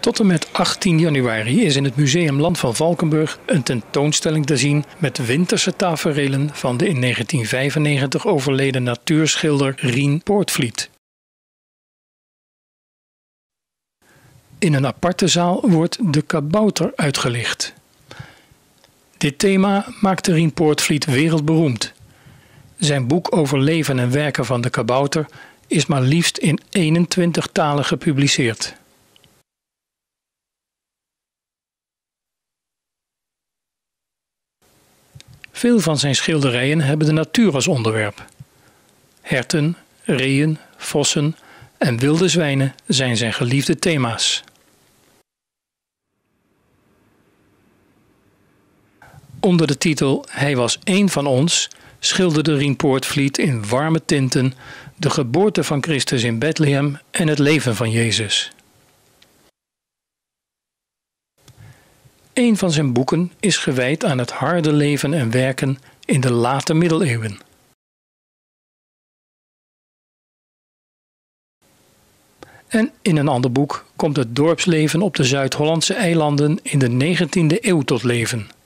Tot en met 18 januari is in het Museum Land van Valkenburg een tentoonstelling te zien met winterse taferelen van de in 1995 overleden natuurschilder Rien Poortvliet. In een aparte zaal wordt de kabouter uitgelicht. Dit thema maakte Rien Poortvliet wereldberoemd. Zijn boek over leven en werken van de kabouter is maar liefst in 21 talen gepubliceerd. Veel van zijn schilderijen hebben de natuur als onderwerp. Herten, reeën, vossen en wilde zwijnen zijn zijn geliefde thema's. Onder de titel Hij was één van ons schilderde Rien Poortvliet in warme tinten de geboorte van Christus in Bethlehem en het leven van Jezus. Een van zijn boeken is gewijd aan het harde leven en werken in de late middeleeuwen. En in een ander boek komt het dorpsleven op de Zuid-Hollandse eilanden in de 19e eeuw tot leven.